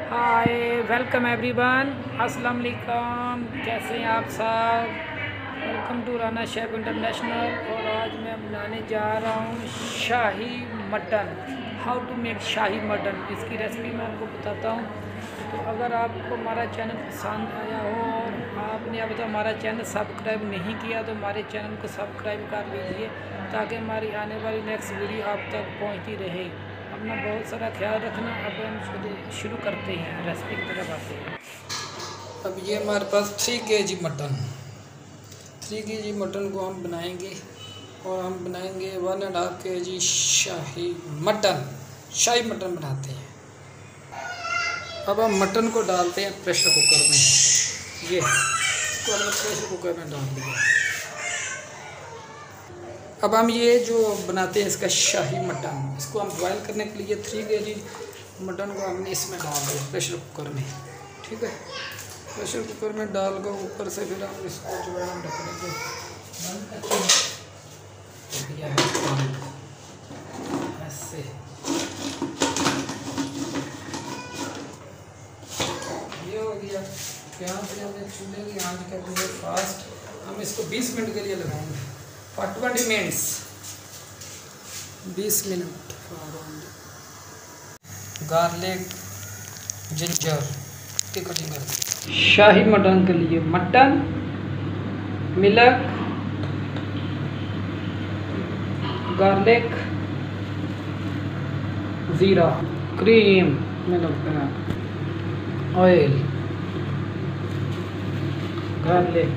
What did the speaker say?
हाय, welcome everyone. अस्सलाम वालेकुम। कैसे हैं आप सब? Welcome to Rana chef international. और आज मैं बनाने जा रहा हूँ शाही मटन। हाउ टू मेक शाही मटन, इसकी रेसिपी मैं आपको बताता हूँ। तो अगर आपको हमारा चैनल पसंद आया हो और आपने अभी तो हमारा चैनल सब्सक्राइब नहीं किया तो हमारे चैनल को सब्सक्राइब कर लीजिए ताकि हमारी आने वाली नेक्स्ट वीडियो आप तक पहुँचती रहे। अपना बहुत सारा ख्याल रखना। अब हम शुरू करते हैं, रेसिपी की तरफ आते हैं। अब ये हमारे पास 3 kg मटन 3 kg मटन को हम बनाएंगे और हम बनाएंगे 1.5 kg शाही मटन बनाते हैं। अब हम मटन को डालते हैं प्रेशर कुकर में। ये इसको हमने प्रेशर कुकर में डाल दिया। अब हम ये जो बनाते हैं इसका शाही मटन, इसको हम बॉयल करने के लिए 3 kg मटन को हमने इसमें डाल दिया प्रेशर कुकर में। ठीक है, प्रेशर कुकर में डाल कर ऊपर से फिर हम इसको जो है हम ढकने को दिया है ऐसे। ये हो गया। यहाँ से हमने चूल्हे की आंच कर दी है फास्ट। हम इसको 20 मिनट के लिए लगाएंगे, 20 मिनट्स 20 मिनट। गार्लिक जिंजर की कटिंग कर। शाही मटन के लिए मटन, मिल्क, गार्लिक, ज़ीरा, क्रीम, मिल्क, ऑयल, गार्लिक,